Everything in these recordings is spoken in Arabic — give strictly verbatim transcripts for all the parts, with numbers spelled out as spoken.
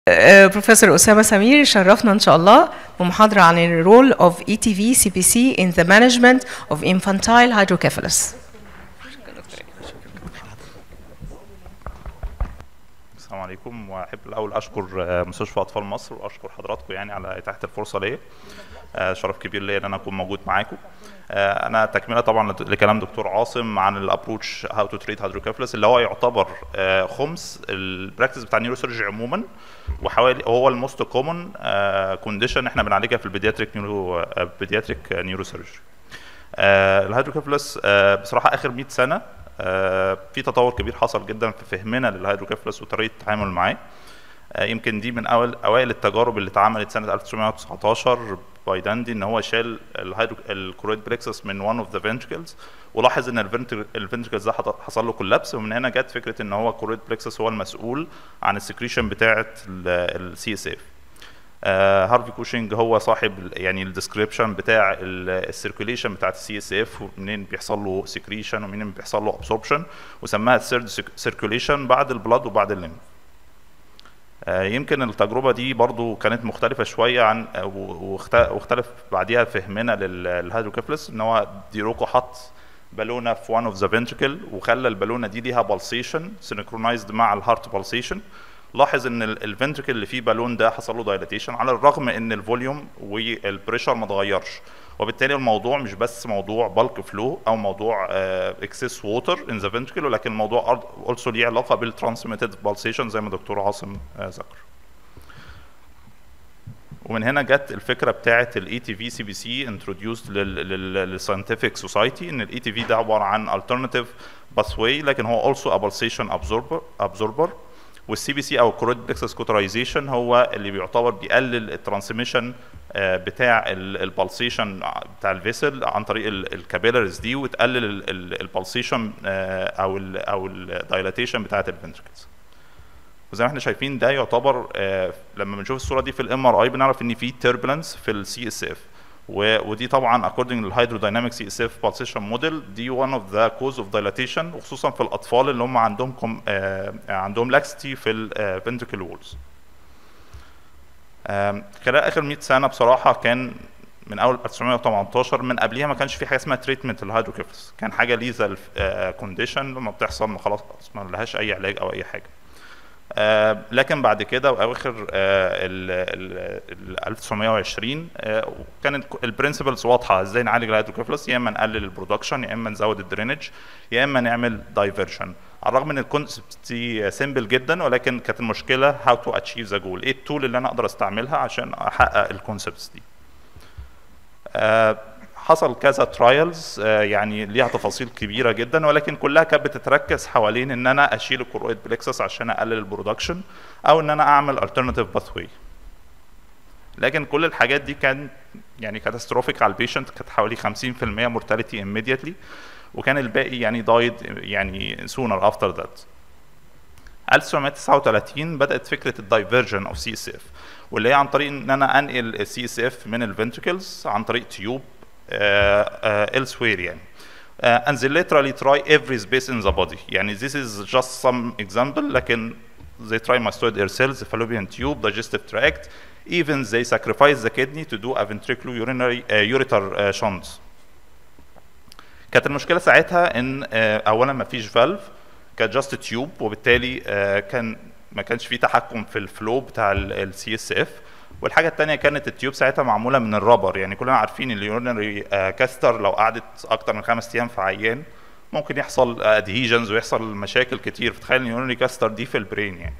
بروفيسور أسامة سمير شرفنا إن شاء الله بمحاضرة عن ال role of E T V C P C in the management of infantile hydrocephalus. السلام عليكم، واحب الاول اشكر مستشفى اطفال مصر واشكر حضراتكم يعني على اتاحه الفرصه ليا. شرف كبير ليا ان انا اكون موجود معاكم. انا تكمله طبعا لكلام دكتور عاصم عن الابروتش هاو تو تريت هيدروكيفالس اللي هو يعتبر خمس البراكتس بتاع النيوروسيرجي عموما، وحوالي هو الموست كومن كونديشن احنا بنعالجها في البيدياتريك نيورو بيدياتريك نيوروسيرجي. الهيدروكيفالس بصراحه اخر مئة سنه في تطور كبير حصل جدا في فهمنا للهيدروكيفالس وطريقه التعامل معاه. يمكن دي من اول اوائل التجارب اللي اتعملت سنه ألف وتسعمائة وتسعة عشر باي داندي، ان هو شال الكرويد بلكسس من one of the ventricles ولاحظ ان الفنتركلز ده حصل له كولابس، ومن هنا جت فكره ان هو كرويد بلكسس هو المسؤول عن السكريشن بتاعه السي اس اف. هارفي كوشنج هو صاحب يعني الديسكريبشن بتاع السيركيوليشن بتاعت السي اس اف، ومنين بيحصل له سكريشن ومنين بيحصل له ابسوربشن، وسماها الثيرد سيركيوليشن بعد البلاد وبعد الليمف. يمكن التجربه دي برضو كانت مختلفه شويه عن واختلف بعديها فهمنا للهيدروكيفالس، ان هو ديروكو حط بالونه في one of the ventricle وخلى البالونه دي ليها بالسيشن سينكرونايزد مع الهارت بالسيشن. لاحظ ان الفنتركل اللي فيه بالون ده حصل له دايلاتيشن على الرغم ان الفوليوم والبريشر ما اتغيرش، وبالتالي الموضوع مش بس موضوع بالك فلو او موضوع اكسس ووتر ان ذا فنتركل، ولكن الموضوع اولسو ليه علاقه بالترانسميتد بالسيشن زي ما دكتور عاصم ذكر. ومن هنا جت الفكره بتاعه الاي تي في سي بي سي انتروديوسد للساينتفك سوسايتي، ان الاي تي في ده عباره عن الترناتيف باثواي لكن هو اولسو ا بالسيشن ابزوربر ابزوربر والسي بي سي او كرويد بلكسس كوترايزيشن هو اللي بيعتبر بيقلل الترانسميشن بتاع البلسيشن بتاع الفيسل عن طريق الكابيلاريز دي، وتقلل البلسيشن او ال او الدايلاتيشن بتاعه الفنتركلز. وزي ما احنا شايفين ده يعتبر لما بنشوف الصوره دي في الام ار اي بنعرف ان في تيربلنس في السي اس اف، ودي طبعا according للهيدرودايناميك سي اس اف pulsation موديل دي one of the cause of dilatation، وخصوصا في الاطفال اللي هم عندهم كم آه عندهم laxity في الفنتريكل وولز. آه خلال اخر مئة سنه بصراحه كان من اول ألف وتسعمائة وثمانية عشر، من قبلها ما كانش في حاجه اسمها تريتمنت للهيدروكيفالس، كان حاجه ليزال كونديشن لما بتحصل خلاص ما لهاش اي علاج او اي حاجه. آه لكن بعد كده واواخر آه ال ألف وتسعمائة وعشرين آه كانت البرنسبلز واضحه ازاي نعالج الهيدروكيفالس، يا اما نقلل البرودكشن يا اما نزود الدرينج يا اما نعمل دايفرجن. على الرغم ان الكونسبت دي سيمبل جدا، ولكن كانت المشكله هاو تو اتشيف ذا جول، ايه التول اللي انا اقدر استعملها عشان احقق الكونسبتس دي. آه حصل كذا ترايلز يعني ليها تفاصيل كبيره جدا، ولكن كلها كانت بتتركز حوالين ان انا اشيل الكرويد بلكسس عشان اقلل البرودكشن او ان انا اعمل الترناتيف باثواي. لكن كل الحاجات دي كان يعني كاتاستروفيك على البيشنت، كانت حوالي خمسين في المئة مورتاليتي immediately، وكان الباقي يعني دايد يعني sooner after that. ألف وتسعمائة وتسعة وثلاثين بدات فكره الدايفرجن اوف سي اس اف، واللي هي عن طريق ان انا انقل السي اس اف من الفنتركلز عن طريق تيوب Uh, uh, elsewhere يعني. Uh, and they literally try every space in the body. يعني this is just some example، لكن they try mastoid air cells, fallopian tube, digestive tract, even they sacrifice the kidney to do a ventricular urinary uh, ureter uh, shunt. كانت المشكلة ساعتها ان uh, اولا ما فيش فالف، كانت just tube، وبالتالي uh, كان ما كانش في تحكم في الفلو بتاع السي اس اف. والحاجه الثانيه كانت التيوب ساعتها معموله من الرابر، يعني كلنا عارفين اليورينري كاستر لو قعدت اكتر من خمس ايام في عيان ممكن يحصل ادهيجنز ويحصل مشاكل كتير، فتخيل اليورينري كاستر دي في البرين يعني.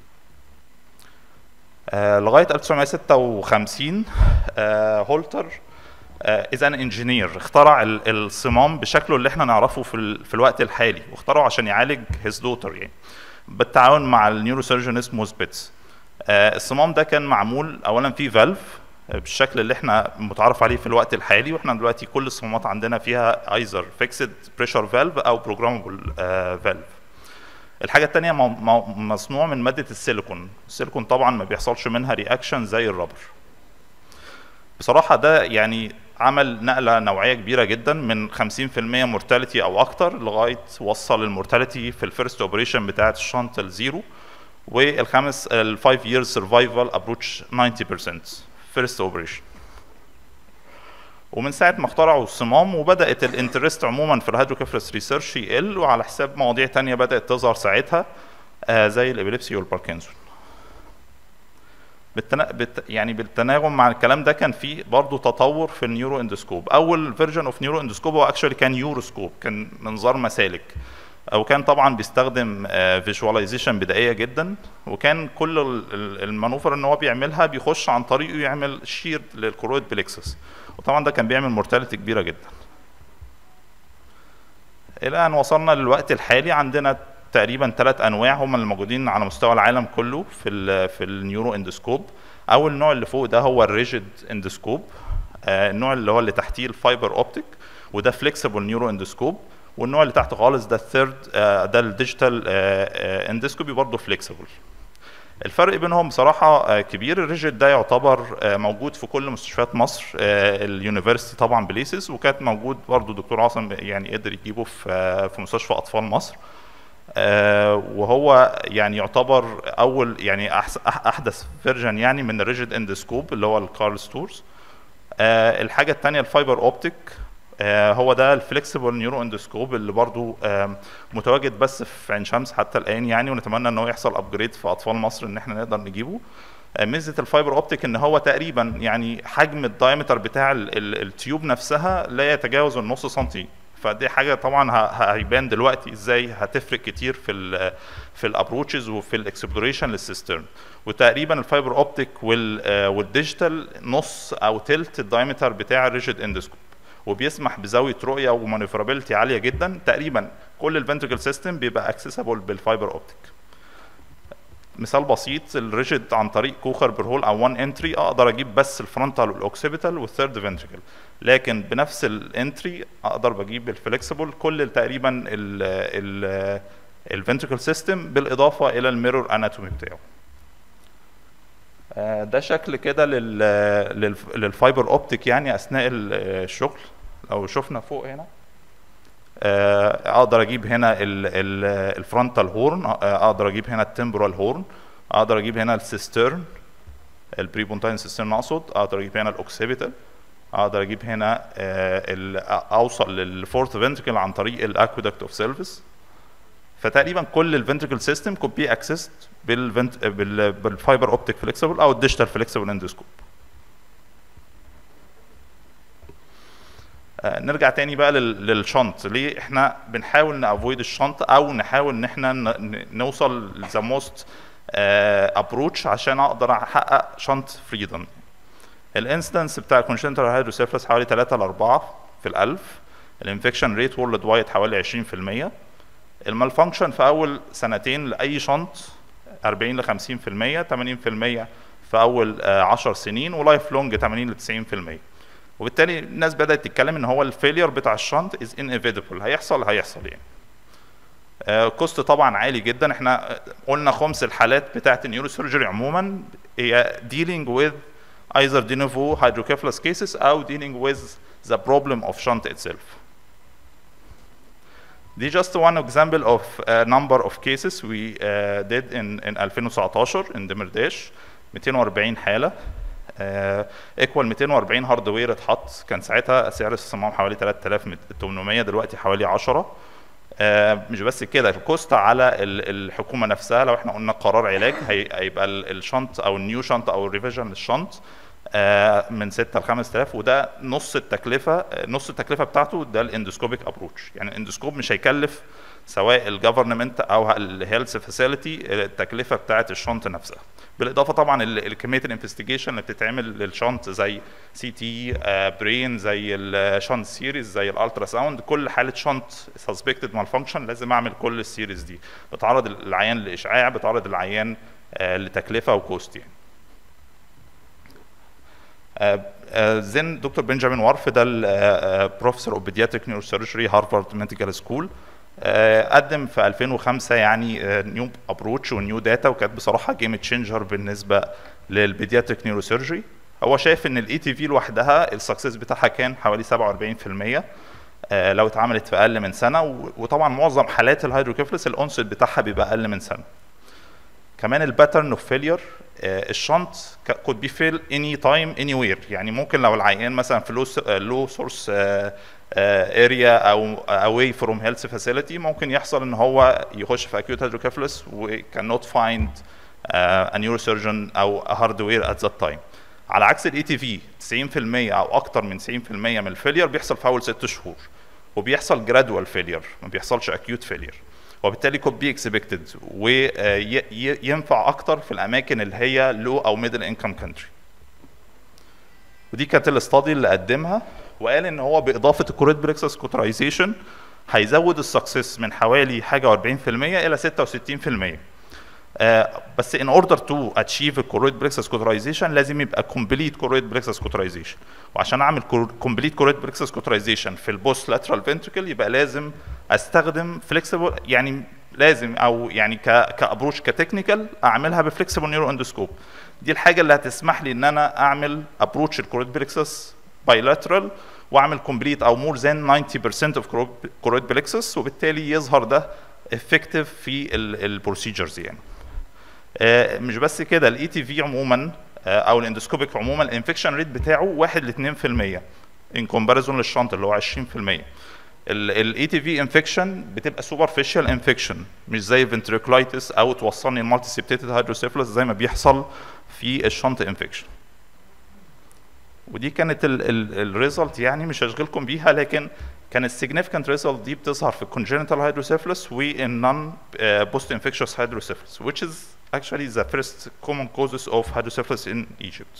آه لغايه ألف وتسعمائة وستة وخمسين آه هولتر از ان انجينير اخترع الصمام بشكله اللي احنا نعرفه في, في الوقت الحالي، واخترعه عشان يعالج هيز دوتر يعني بالتعاون مع النيوروسيرجن اسمه سبيتس. آه الصمام ده كان معمول اولا فيه فالف بالشكل اللي احنا متعارف عليه في الوقت الحالي، واحنا دلوقتي كل الصمامات عندنا فيها ايزر فيكسد بريشر فالف او بروجرامبل فالف. الحاجه الثانيه مصنوع من ماده السيليكون، السيليكون طبعا ما بيحصلش منها رياكشن زي الرابر. بصراحه ده يعني عمل نقله نوعيه كبيره جدا من خمسين في المئة مورتاليتي او اكتر لغايه وصل المورتاليتي في الفيرست اوبريشن بتاعه الشنط لزيرو، والخامس ال five years survival approach ninety percent first operation. ومن ساعه ما اخترعوا الصمام وبدات الانترست عموما في الهيدروكيفالس ريسيرش يقل، وعلى حساب مواضيع تانية بدات تظهر ساعتها آه زي الابيليبسي والباركنسون. بالتنا... بالت... يعني بالتناغم مع الكلام ده كان في برضه تطور في النيورو اندوسكوب. اول فيرجن اوف نيورو اندوسكوب هو اكشولي كان يوروسكوب، كان منظار مسالك، او كان طبعا بيستخدم فيجواليزيشن بدائيه جدا، وكان كل المانوفر ان هو بيعملها بيخش عن طريقه يعمل شير للكرويد بليكسس، وطبعا ده كان بيعمل مورتاليتي كبيره جدا. الى ان وصلنا للوقت الحالي عندنا تقريبا ثلاث انواع هم اللي موجودين على مستوى العالم كله في ال في النيورو اندوسكوب. اول نوع اللي فوق ده هو الريجيد اندوسكوب، آه النوع اللي هو اللي تحتيه الفايبر اوبتيك وده فليكسيبل نيورو اندوسكوب، والنوع اللي تحت خالص ده الثيرد آه ده الديجيتال آه اندوسكوبي برضه فليكسيبل. الفرق بينهم بصراحه آه كبير. الريجيد ده يعتبر آه موجود في كل مستشفيات مصر، آه اليونيفرسيتي طبعا بليسز، وكانت موجود برضه دكتور عاصم يعني قدر يجيبه في آه في مستشفى اطفال مصر. آه وهو يعني يعتبر اول يعني احدث فيرجن يعني من الريجيد اندوسكوب اللي هو الكارل ستورز. آه الحاجه الثانيه الفايبر اوبتيك، آه هو ده الفليكسيبل نيورو اندوسكوب اللي برضو آه متواجد بس في عين شمس حتى الان يعني، ونتمنى ان هو يحصل ابجريد في اطفال مصر ان احنا نقدر نجيبه. آه ميزه الفايبر اوبتيك ان هو تقريبا يعني حجم الدايمتر بتاع ال ال التيوب نفسها لا يتجاوز النص سنتي، فدي حاجه طبعا هيبان دلوقتي ازاي هتفرق كتير في ال في الابروتشز وفي الاكسبلوريشن للسيسترن. وتقريبا الفايبر اوبتيك والديجيتال نص او تلت الدايمتر بتاع الريجيد اندوسكوب، وبيسمح بزاويه رؤيه ومانيفرابيلتي عاليه جدا. تقريبا كل الفنتريكل سيستم بيبقى اكسسبل بالفايبر اوبتيك. مثال بسيط، الريجيد عن طريق كوخر برهول او وان انتري اقدر اجيب بس الفرونتال والاوكسيبيتال والثيرد فنتريكل، لكن بنفس الانتري اقدر بجيب الفليكسبل كل تقريبا الفنتريكل سيستم بالاضافه الى الميرور اناتومي بتاعه. ده شكل كده للفايبر اوبتيك يعني اثناء الشغل. لو شفنا فوق هنا اقدر اجيب هنا الفرونتال هورن، اقدر اجيب هنا التمبورال هورن، اقدر اجيب هنا السيسترن البريبونتاين سيسترن اقصد، اقدر اجيب هنا الاوكسيبيتال، اقدر اجيب هنا اوصل للفورث فنتريكل عن طريق الاكويدكت اوف سيلفيس. فتقريبا كل الفنتريكل سيستم could be accessed بالفايبر اوبتيك فليكسبل او الديجيتال فليكسبل اندوسكوب. نرجع تاني بقى للشنط. ليه احنا بنحاول نافويد الشنط او نحاول ان احنا نوصل ذا موست ابروتش عشان اقدر احقق شنط فريدم؟ الانسيدنس بتاع الكونجنتال هيدروسيفلس حوالي ثلاثة ل أربعة في الألف، الانفكشن ريت وورلد وايد حوالي عشرين في المية، المالفانكشن في اول سنتين لاي شنط أربعين ل خمسين في المية، ثمانين في المية في اول عشر سنين، ولايف لونج ثمانين ل تسعين في المية. وبالتالي الناس بدات تتكلم ان هو الفيلير بتاع الشنط از انيفيتابل، هيحصل هيحصل يعني. آه كوست طبعا عالي جدا. احنا قلنا خمس الحالات بتاعه النيورو سيرجري عموما هي dealing with either de novo hydrocephalus cases او dealing with the problem of shunt itself. دي just one example of a number of cases we uh, did in in ألفين وتسعتاشر in دمرداش. مئتين وأربعين حاله ايكوال مئتين وأربعين هاردوير اتحط. كان ساعتها سعر الصمام حوالي ثلاثة آلاف وثمانمية، دلوقتي حوالي عشرة. آه مش بس كده، الكوست على الحكومه نفسها لو احنا قلنا قرار علاج هيبقى الشنط او النيو شنط او الريفيجن للشنط آه من ستة ل خمسة آلاف، وده نص التكلفه. نص التكلفه بتاعته ده الاندوسكوبيك ابروتش. يعني الاندوسكوب مش هيكلف سواء الجفرمنت او الهيلث فاسيلتي التكلفه بتاعه الشنط نفسها، بالاضافه طبعا الكميه الانفستيجيشن اللي بتتعمل للشنط زي سي تي برين، زي الشنط سيريز، زي الالترا ساوند. كل حاله شنط سسبكتد مال فانكشن لازم اعمل كل السيريز دي، بتعرض العيان لاشعاع، بتعرض العيان لتكلفه وكوست يعني. زين دكتور بنجامين وارف ده البروفيسور اوف بيدياتريك نيوروسيرجري هارفارد ميديكال سكول، قدم في ألفين وخمسة يعني نيو ابروتش ونيو داتا، وكانت بصراحه جيم تشينجر بالنسبه للبيدياتريك نيوروسيرجري. هو شايف ان الاي تي في لوحدها السكسس بتاعها كان حوالي سبعة وأربعين في المية لو اتعملت في اقل من سنه، وطبعا معظم حالات الهيدروكيفلس الاونست بتاعها بيبقى اقل من سنه. كمان الباترن اوف فيلير، الشنط could be filled any time anywhere. يعني ممكن لو العيان مثلا في low source area او away from health facility ممكن يحصل ان هو يخش في acute hydrocephalus و cannot find a neurosurgeon او a hardware at that time. على عكس الاي تي في تسعين في المية او اكتر من تسعين في المية من الفيلير بيحصل في اول ست شهور، وبيحصل جرادوال فيلير، ما بيحصلش اكيوت فيلير، وبالتالي could be expected وينفع اكتر في الاماكن اللي هي لو او ميدل انكم كانتري. ودي كانت الاستادي اللي قدمها، وقال ان هو باضافه الكوريت بريكسس كوترايزيشن هيزود السكسس من حوالي حاجه وأربعين في المية الى ستة وستين في المية. آه بس in order to achieve الكوريت بريكسس كوترايزيشن لازم يبقى كومبليت كوريت بريكسس كوترايزيشن، وعشان اعمل كومبليت كوريت بريكسس كوترايزيشن في البوست لاترال فنتريكل يبقى لازم استخدم فليكسيبل، يعني لازم او يعني كابروش كتكنيكال اعملها بفليكسيبل نيورو اندوسكوب. دي الحاجه اللي هتسمح لي ان انا اعمل ابروتش الكوريت بريكسس بايلاترال واعمل كومبليت او مور ذان تسعين بالمية اوف كوريت بريكسس، وبالتالي يظهر ده افكتيف في البروسيجرز. يعني آه مش بس كده، الاي تي في عموما آه او الاندوسكوبيك عموما الانفكشن ريت بتاعه واحد ل اتنين في المية ان كومباريزون للشنط اللي هو عشرين في المية. الاي تي في انفكشن بتبقى سوبرفيشال انفكشن مش زي فنتريكولايتس او توصلني المالتي سيبتيتد هيدروسيفلس زي ما بيحصل في الشنط انفكشن. ودي كانت الريزلت، يعني مش هشغلكم بيها، لكن كان السيجنيفيكانت ريزلت دي بتظهر في الكونجنتال هيدروسيفلس وان نون بوست انفكشوس هيدروسيفلس which is actually the first common causes of hydrocephalus in Egypt.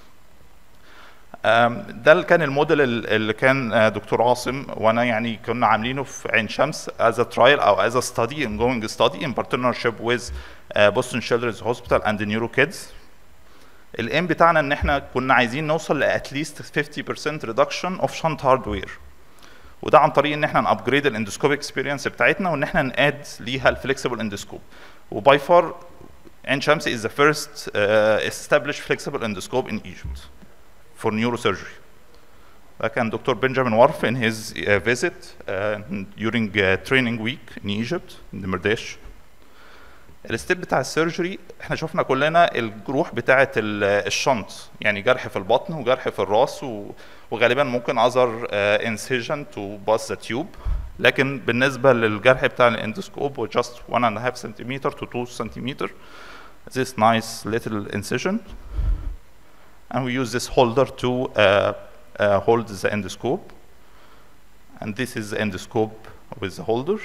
ده اللي كان الموديل اللي كان دكتور عاصم وانا يعني كنا عاملينه في عين شمس as a trial او as a study ongoing study in partnership with Boston Children's Hospital and the NeuroKids. الام بتاعنا ان احنا كنا عايزين نوصل ل at least fifty percent reduction of shunt hardware، وده عن طريق ان احنا نابجريد الاندوسكوبيك اكسبيرينس بتاعتنا وان احنا ناد ليها الفليكسبل اندوسكوب. وباي فار عين شمس is the first uh, established flexible endoscope in Egypt for neurosurgery. ده كان دكتور بنجامين وارف in his uh, visit uh, during uh, training week in Egypt in Demirdash. الستيب بتاع السيرجري احنا شفنا كلنا الجروح بتاعه الشنط، يعني جرح في البطن وجرح في الراس وغالبا ممكن اذر انسيجن تو باس ذا تيوب، لكن بالنسبه للجرح بتاع الاندوسكوب هو just one and a half centimeter to two centimeter. This nice little incision, and we use this holder to uh, uh, hold the endoscope, and this is the endoscope with the holder.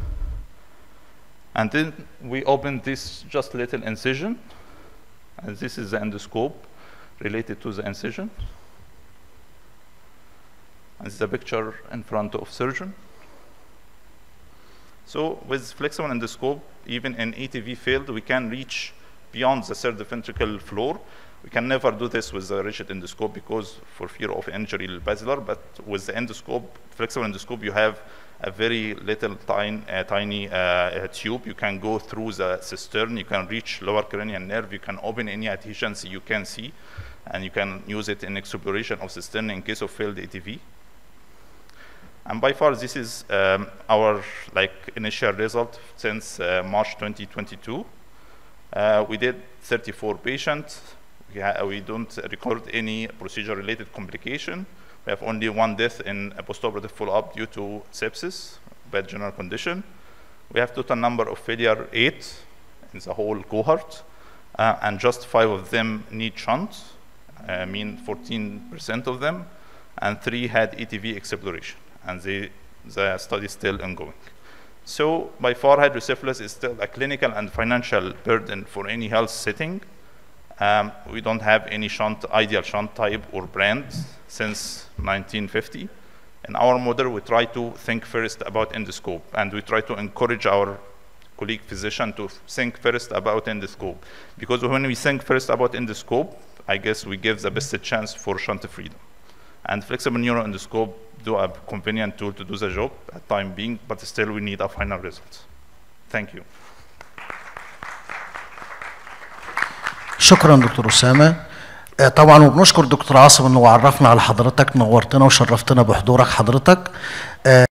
And then we open this just little incision, and this is the endoscope related to the incision. And this is the picture in front of surgeon. So with flexible endoscope, even in E T V field, we can reach beyond the third ventricle floor. We can never do this with the rigid endoscope because for fear of injury basilar, but with the endoscope, flexible endoscope, you have a very little tiny, uh, tiny uh, tube. You can go through the cistern, you can reach lower cranial nerve, you can open any adhesions you can see, and you can use it in exploration of cistern in case of failed E T V. And by far, this is um, our like initial result since uh, March twenty twenty-two. Uh, we did thirty-four patients. We, we don't record any procedure-related complication. We have only one death in a postoperative follow-up due to sepsis, bad general condition. We have total number of failure eight in the whole cohort, uh, and just five of them need shunt, I mean fourteen percent of them, and three had E T V exploration, and the, the study is still ongoing. So by far, hydrocephalus is still a clinical and financial burden for any health setting. Um, we don't have any shunt, ideal shunt type or brand since nineteen fifty. In our model, we try to think first about endoscope, and we try to encourage our colleague physician to think first about endoscope. Because when we think first about endoscope, I guess we give the best chance for shunt freedom. And flexible neuro endoscope do a convenient tool to do the job at time being, but still we need a final result. Thank you. شكرا دكتور أسامة. طبعا وبنشكر دكتور عاصم انه عرفنا على حضرتك، نورتنا وشرفتنا بحضورك حضرتك.